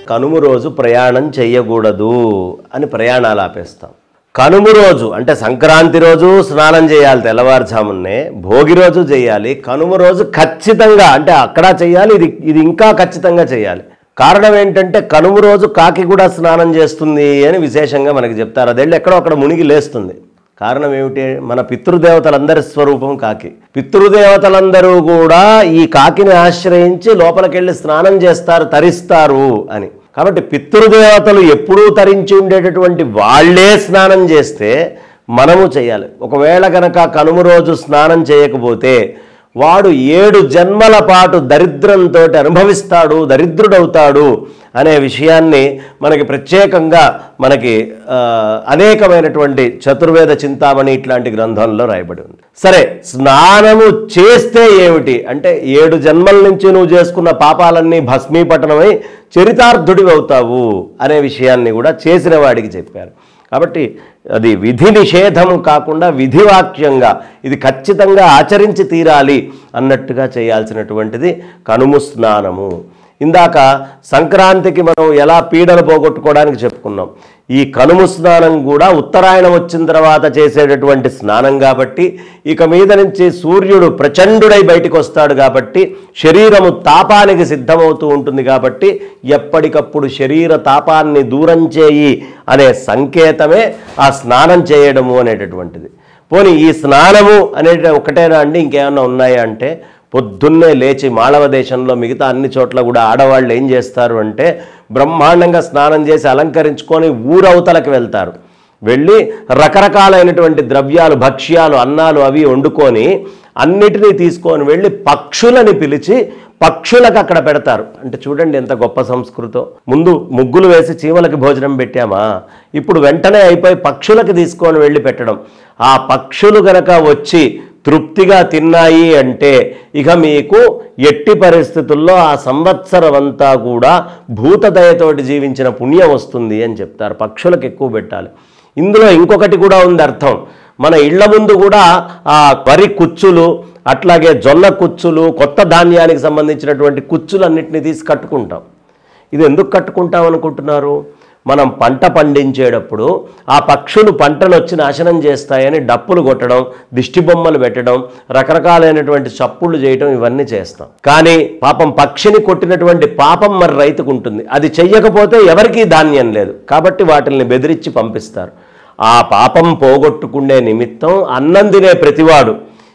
కనుమ రోజు ప్రయాణం చేయకూడదు అని ప్రయాణాలు ఆపేస్తాం. కనుమ రోజు అంటే సంక్రాంతి రోజు స్నానం చేయాలి, తెల్లవారుజామునే భోగి రోజు చేయాలి, కనుమ రోజు ఖచ్చితంగా అంటే అక్కడ చేయాలి, ఇది ఇంకా ఖచ్చితంగా చేయాలి. కారణం ఏంటంటే కనుమ రోజు కాకి కూడా స్నానం చేస్తుంది అని విశేషంగా మనకి చెప్తారు. అదేళ్ళు ఎక్కడో అక్కడ మునిగి లేస్తుంది. కారణం ఏమిటి? మన పితృదేవతలందరి స్వరూపం కాకి. పితృదేవతలందరూ కూడా ఈ కాకిని ఆశ్రయించి లోపలికెళ్ళి స్నానం చేస్తారు, తరిస్తారు అని. కాబట్టి పితృదేవతలు ఎప్పుడూ తరించి ఉండేటటువంటి వాళ్ళే స్నానం చేస్తే మనము చేయాలి. ఒకవేళ కనుక కనుమ రోజు స్నానం చేయకపోతే వాడు 7 జన్మల పాటు దరిద్రంతో అనుభవిస్తాడు, దరిద్రుడవుతాడు అనే విషయాన్ని మనకి ప్రత్యేకంగా మనకి అనేకమైనటువంటి చతుర్వేద చింతామణి ఇట్లాంటి గ్రంథంలో రాయబడి ఉంది. సరే, స్నానము చేస్తే ఏమిటి అంటే 7 జన్మల నుంచి నువ్వు చేసుకున్న పాపాలన్నీ భస్మీపటనమై చరితార్థుడివి అవుతావు అనే విషయాన్ని కూడా చేసిన వాడికి చెప్పారు. కాబట్టి అది విధి నిషేధం కాకుండా విధివాక్యంగా ఇది ఖచ్చితంగా ఆచరించి తీరాలి అన్నట్టుగా చేయాల్సినటువంటిది కనుమ స్నానము. ఇందాక సంక్రాంతికి మనం ఎలా పీడలు పోగొట్టుకోవడానికి చెప్పుకున్నాం. ఈ కనుమ స్నానం కూడా ఉత్తరాయణం వచ్చిన తర్వాత చేసేటటువంటి స్నానం కాబట్టి ఇక మీద నుంచి సూర్యుడు ప్రచండుడై బయటికి వస్తాడు కాబట్టి శరీరము తాపానికి సిద్ధమవుతూ ఉంటుంది. కాబట్టి ఎప్పటికప్పుడు శరీర తాపాన్ని దూరం చేయి అనే సంకేతమే ఆ స్నానం చేయడము అనేటటువంటిది. పోనీ ఈ స్నానము అనేది ఒకటేనా అండి, ఇంకేమన్నా ఉన్నాయా అంటే పొద్దున్నే లేచి మాళవ దేశంలో మిగతా అన్ని చోట్ల కూడా ఆడవాళ్ళు ఏం చేస్తారు అంటే బ్రహ్మాండంగా స్నానం చేసి అలంకరించుకొని ఊరవతలకు వెళ్తారు. వెళ్ళి రకరకాలైనటువంటి ద్రవ్యాలు, భక్ష్యాలు, అన్నాలు అవి వండుకొని అన్నిటినీ తీసుకొని వెళ్ళి పక్షులని పిలిచి పక్షులకు అక్కడ పెడతారు. అంటే చూడండి ఎంత గొప్ప సంస్కృతో. ముందు ముగ్గులు వేసి చీమలకి భోజనం పెట్టామా, ఇప్పుడు వెంటనే అయిపోయి పక్షులకి తీసుకొని వెళ్ళి పెట్టడం. ఆ పక్షులు గనక వచ్చి తృప్తిగా తిన్నాయి అంటే ఇక మీకు ఎట్టి పరిస్థితుల్లో ఆ సంవత్సరం అంతా కూడా భూతదయతోటి జీవించిన పుణ్యం వస్తుంది అని చెప్తారు. పక్షులకు ఎక్కువ పెట్టాలి. ఇందులో ఇంకొకటి కూడా ఉంది అర్థం. మన ఇళ్ల ముందు కూడా ఆ వరి కుచ్చులు, అట్లాగే జొన్న కుచ్చులు, కొత్త ధాన్యానికి సంబంధించినటువంటి కుచ్చులన్నింటినీ తీసి కట్టుకుంటాం. ఇది ఎందుకు కట్టుకుంటాం అనుకుంటున్నారు? మనం పంట పండించేటప్పుడు ఆ పక్షులు పంటను వచ్చి నాశనం చేస్తాయని డప్పులు కొట్టడం, దిష్టి బొమ్మలు పెట్టడం, రకరకాలైనటువంటి చప్పుళ్ళు చేయడం ఇవన్నీ చేస్తాం. కానీ పాపం పక్షిని కొట్టినటువంటి పాపం మరి రైతుకు ఉంటుంది. అది చెయ్యకపోతే ఎవరికీ ధాన్యం లేదు. కాబట్టి వాటిల్ని బెదిరించి పంపిస్తారు. ఆ పాపం పోగొట్టుకునే నిమిత్తం అన్నం తినే ప్రతివాడు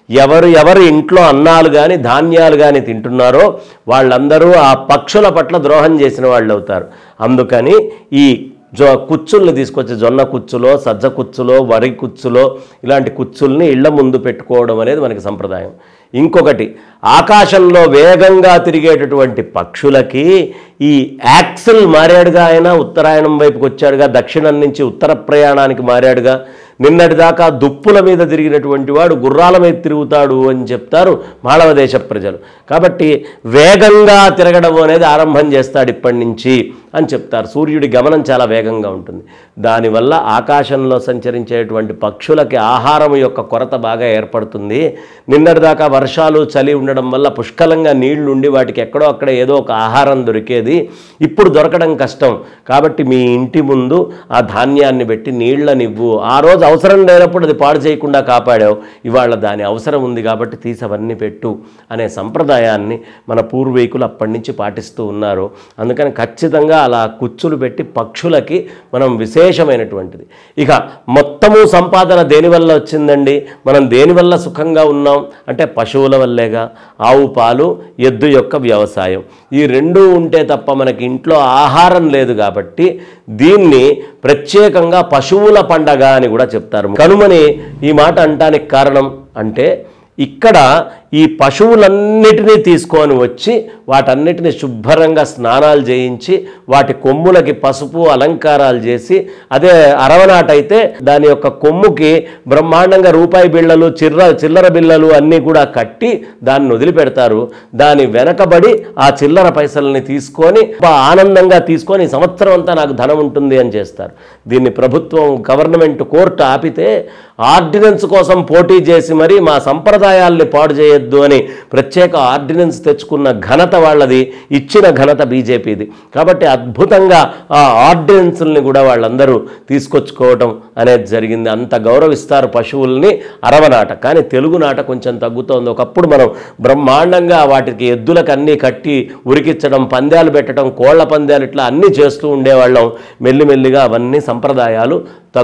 ఎవరు ఇంట్లో అన్నాలు కానీ ధాన్యాలు కానీ తింటున్నారో వాళ్ళందరూ ఆ పక్షుల పట్ల ద్రోహం చేసిన వాళ్ళు అవుతారు. అందుకని ఈ కుచ్చుల్ని తీసుకొచ్చి జొన్న కుచ్చులో, సజ్జ కుచ్చులో, వరి కుచ్చులో ఇలాంటి కుచ్చుల్ని ఇళ్ల ముందు పెట్టుకోవడం అనేది మనకి సంప్రదాయం. ఇంకొకటి, ఆకాశంలో వేగంగా తిరిగేటటువంటి పక్షులకి ఈ యాక్సిల్ మారాడుగా, ఆయన ఉత్తరాయణం వైపుకి వచ్చాడుగా, దక్షిణం నుంచి ఉత్తర ప్రయాణానికి మారాడుగా. నిన్నటిదాకా దుప్పుల మీద తిరిగినటువంటి వాడు గుర్రాల మీద తిరుగుతాడు అని చెప్తారు మాళవ దేశ ప్రజలు. కాబట్టి వేగంగా తిరగడం అనేది ఆరంభం చేస్తాడు ఇప్పటి నుంచి అని చెప్తారు. సూర్యుడి గమనం చాలా వేగంగా ఉంటుంది. దానివల్ల ఆకాశంలో సంచరించేటువంటి పక్షులకి ఆహారం యొక్క కొరత బాగా ఏర్పడుతుంది. నిన్నటిదాకా వర్షాలు, చలి ఉండడం వల్ల పుష్కలంగా నీళ్లు ఉండి వాటికి ఎక్కడో అక్కడ ఏదో ఒక ఆహారం దొరికేది, ఇప్పుడు దొరకడం కష్టం. కాబట్టి మీ ఇంటి ముందు ఆ ధాన్యాన్ని పెట్టి నీళ్లనివ్వు. ఆ రోజు అవసరం లేనప్పుడు అది పాడు చేయకుండా కాపాడావు, ఇవాళ దాని అవసరం ఉంది కాబట్టి తీసి అవన్నీ పెట్టు అనే సంప్రదాయాన్ని మన పూర్వీకులు అప్పటి నుంచి పాటిస్తూ ఉన్నారు. అందుకని ఖచ్చితంగా అలా కుచ్చులు పెట్టి పక్షులకి మనం విశేషమైనటువంటిది. ఇక మొత్తము సంపాదన దేనివల్ల వచ్చిందండి? మనం దేనివల్ల సుఖంగా ఉన్నాం అంటే పశువుల వల్లేగా. ఆవు పాలు, ఎద్దు యొక్క వ్యవసాయం, ఈ రెండూ ఉంటే తప్ప మనకి ఇంట్లో ఆహారం లేదు. కాబట్టి దీన్ని ప్రత్యేకంగా పశువుల పండగ అని కూడా చెప్తారు. కనుమని ఈ మాట అంటానికి కారణం అంటే ఇక్కడ ఈ పశువులన్నిటినీ తీసుకొని వచ్చి వాటన్నిటిని శుభ్రంగా స్నానాలు చేయించి వాటి కొమ్ములకి పసుపు అలంకారాలు చేసి, అదే అరవనాటైతే దాని యొక్క కొమ్ముకి బ్రహ్మాండంగా రూపాయి బిళ్ళలు, చిల్లర బిళ్ళలు అన్నీ కూడా కట్టి దాన్ని వదిలిపెడతారు. దాని వెనకబడి ఆ చిల్లర పైసల్ని తీసుకొని ఆనందంగా తీసుకొని సంవత్సరం అంతా నాకు ధనం ఉంటుంది అని చేస్తారు. దీన్ని ప్రభుత్వం, గవర్నమెంట్, కోర్టు ఆపితే ఆర్డినెన్స్ కోసం పోటీ చేసి మరి మా సంప్రదాయాల్ని పాడు చేయొద్దు చేయొద్దు అని ప్రత్యేక ఆర్డినెన్స్ తెచ్చుకున్న ఘనత వాళ్ళది, ఇచ్చిన ఘనత బీజేపీది. కాబట్టి అద్భుతంగా ఆ ఆర్డినెన్స్ని కూడా వాళ్ళందరూ తీసుకొచ్చుకోవటం అనేది జరిగింది. అంత గౌరవిస్తారు పశువుల్ని అరవనాట. కానీ తెలుగు నాట కొంచెం తగ్గుతోంది. ఒకప్పుడు మనం బ్రహ్మాండంగా వాటికి ఎద్దులకు అన్నీ కట్టి ఉరికిచ్చడం, పందాలు పెట్టడం, కోళ్ల పందాలు ఇట్లా అన్నీ చేస్తూ ఉండేవాళ్ళం. మెల్లిమెల్లిగా అవన్నీ సంప్రదాయాలు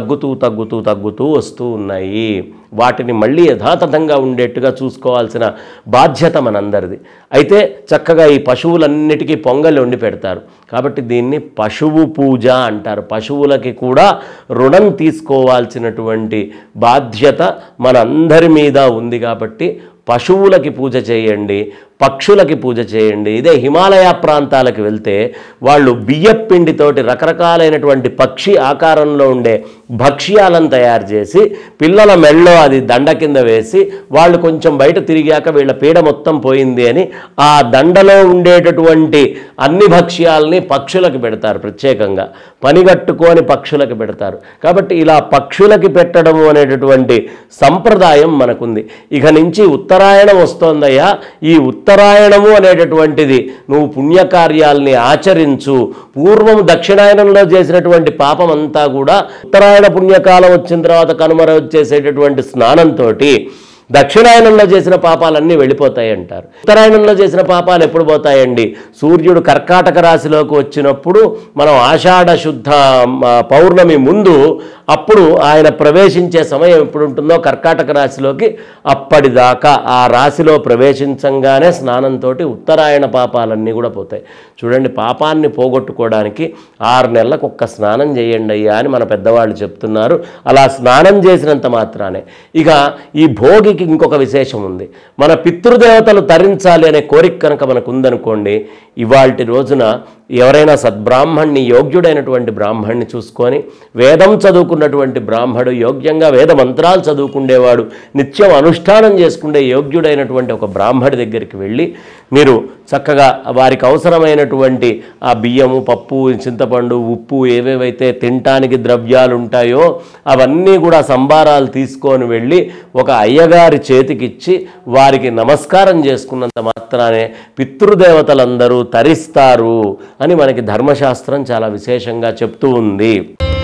తగ్గుతూ వస్తూ ఉన్నాయి. వాటిని మళ్ళీ యథాతథంగా ఉండేట్టుగా చూసుకోవాల్సిన బాధ్యత మనందరిది. అయితే చక్కగా ఈ పశువులన్నిటికీ పొంగలి వండి పెడతారు. కాబట్టి దీన్ని పశువు పూజ అంటారు. పశువులకి కూడా రుణం తీసుకోవాల్సినటువంటి బాధ్యత మనందరి మీద ఉంది. కాబట్టి పశువులకి పూజ చేయండి, పక్షులకి పూజ చేయండి. ఇదే హిమాలయ ప్రాంతాలకు వెళ్తే వాళ్ళు బియ్యపిండితోటి రకరకాలైనటువంటి పక్షి ఆకారంలో ఉండే భక్ష్యాలను తయారు చేసి పిల్లల మెళ్ళో అది దండ కింద వేసి వాళ్ళు కొంచెం బయట తిరిగాక వీళ్ళ పీడ మొత్తం పోయింది అని ఆ దండలో ఉండేటటువంటి అన్ని భక్ష్యాలని పక్షులకు పెడతారు. ప్రత్యేకంగా పనిగట్టుకొని పక్షులకు పెడతారు. కాబట్టి ఇలా పక్షులకి పెట్టడము అనేటటువంటి సంప్రదాయం మనకుంది. ఇక నుంచి ఉత్తరాయణం వస్తోందయ్యా, ఈ ఉత్తరాయణము అనేటటువంటిది నువ్వు పుణ్యకార్యాల్ని ఆచరించు. పూర్వం దక్షిణాయనంలో చేసినటువంటి పాపం అంతా కూడా ఉత్తరాయణ పుణ్యకాలం వచ్చిన తర్వాత కనుమర వచ్చేసేటటువంటి స్నానంతో దక్షిణాయనంలో చేసిన పాపాలన్నీ వెళ్ళిపోతాయి అంటారు. ఉత్తరాయణంలో చేసిన పాపాలు ఎప్పుడు పోతాయండి? సూర్యుడు కర్కాటక రాశిలోకి వచ్చినప్పుడు మనం ఆషాఢ శుద్ధ పౌర్ణమి ముందు అప్పుడు ఆయన ప్రవేశించే సమయం ఎప్పుడు ఉంటుందో కర్కాటక రాశిలోకి, అప్పటిదాకా ఆ రాశిలో ప్రవేశించంగానే స్నానంతో ఉత్తరాయణ పాపాలన్నీ కూడా పోతాయి. చూడండి, పాపాన్ని పోగొట్టుకోవడానికి 6 నెలలకు ఒక్క స్నానం చేయండి అయ్యా అని మన పెద్దవాళ్ళు చెప్తున్నారు. అలా స్నానం చేసినంత మాత్రానే. ఇక ఈ భోగికి ఇంకొక విశేషం ఉంది. మన పితృదేవతలు తరించాలి అనే కోరిక కనుక మనకు ఉందనుకోండి, ఇవాల్టి రోజున ఎవరైనా సద్బ్రాహ్మణ్ణి, యోగ్యుడైనటువంటి బ్రాహ్మణ్ణి చూసుకొని, వేదం చదువుకున్నటువంటి బ్రాహ్మడు, యోగ్యంగా వేద మంత్రాలు చదువుకునేవాడు, నిత్యం అనుష్ఠానం చేసుకునే యోగ్యుడైనటువంటి ఒక బ్రాహ్మడి దగ్గరికి వెళ్ళి మీరు చక్కగా వారికి అవసరమైనటువంటి ఆ బియ్యము, పప్పు, చింతపండు, ఉప్పు, ఏవేవైతే తినటానికి ద్రవ్యాలు ఉంటాయో అవన్నీ కూడా సంబారాలు తీసుకొని వెళ్ళి ఒక అయ్యగారి చేతికిచ్చి వారికి నమస్కారం చేసుకున్నంత మాత్రానే పితృదేవతలందరూ తరిస్తారు అని మనకి ధర్మశాస్త్రం చాలా విశేషంగా చెప్తూ ఉంది.